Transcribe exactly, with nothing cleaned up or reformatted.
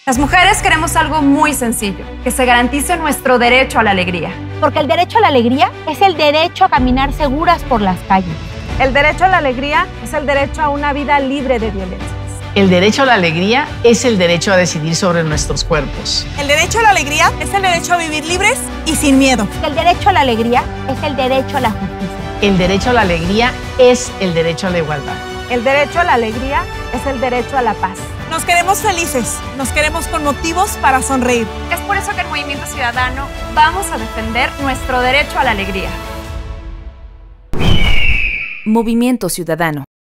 Las mujeres queremos algo muy sencillo, que se garantice nuestro derecho a la alegría. Porque el derecho a la alegría es el derecho a caminar seguras por las calles. El derecho a la alegría es el derecho a una vida libre de violencias. El derecho a la alegría es el derecho a decidir sobre nuestros cuerpos. El derecho a la alegría es el derecho a vivir libres y sin miedo. El derecho a la alegría es el derecho a la justicia. El derecho a la alegría es el derecho a la igualdad. El derecho a la alegría es el derecho a la paz. Nos queremos felices, nos queremos con motivos para sonreír. Es por eso que en Movimiento Ciudadano vamos a defender nuestro derecho a la alegría. Movimiento Ciudadano.